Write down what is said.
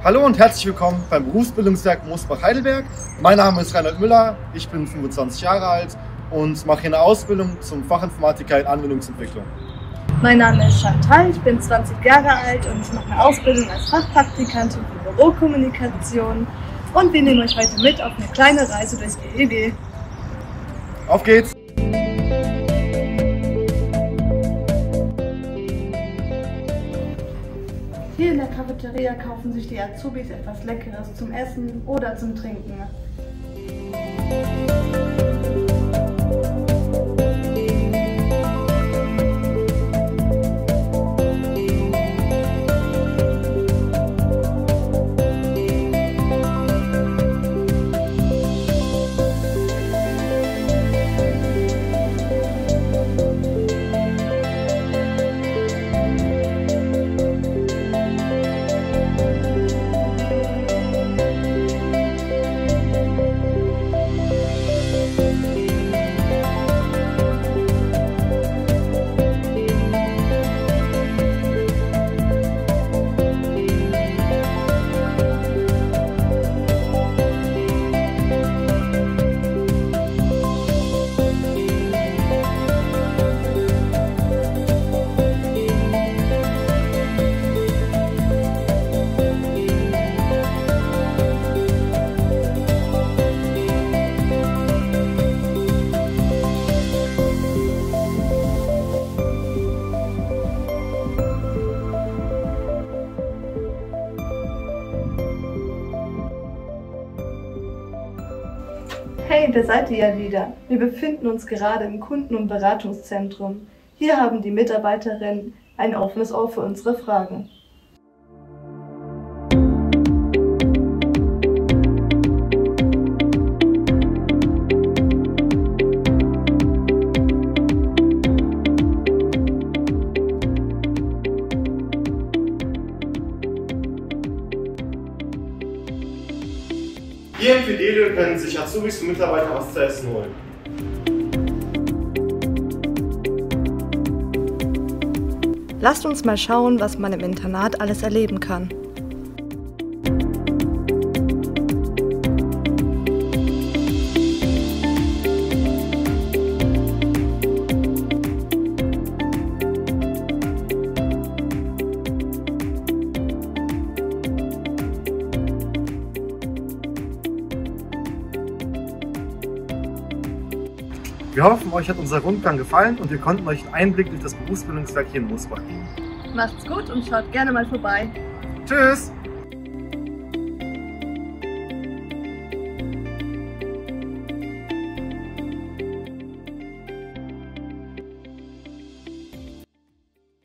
Hallo und herzlich willkommen beim Berufsbildungswerk Mosbach-Heidelberg. Mein Name ist Reinhard Müller, ich bin 25 Jahre alt und mache hier eine Ausbildung zum Fachinformatiker in Anwendungsentwicklung. Mein Name ist Chantal, ich bin 20 Jahre alt und ich mache eine Ausbildung als Fachpraktikantin für Bürokommunikation und wir nehmen euch heute mit auf eine kleine Reise durchs GEW. Auf geht's! Hier in der Cafeteria kaufen sich die Azubis etwas Leckeres zum Essen oder zum Trinken. Hey, da seid ihr ja wieder. Wir befinden uns gerade im Kunden- und Beratungszentrum. Hier haben die Mitarbeiterinnen ein offenes Ohr für unsere Fragen. Hier im Fidele können sich Azubis und Mitarbeiter was zu essen holen. Lasst uns mal schauen, was man im Internat alles erleben kann. Wir hoffen, euch hat unser Rundgang gefallen und wir konnten euch einen Einblick durch das Berufsbildungswerk hier in Mosbach geben. Macht's gut und schaut gerne mal vorbei. Tschüss!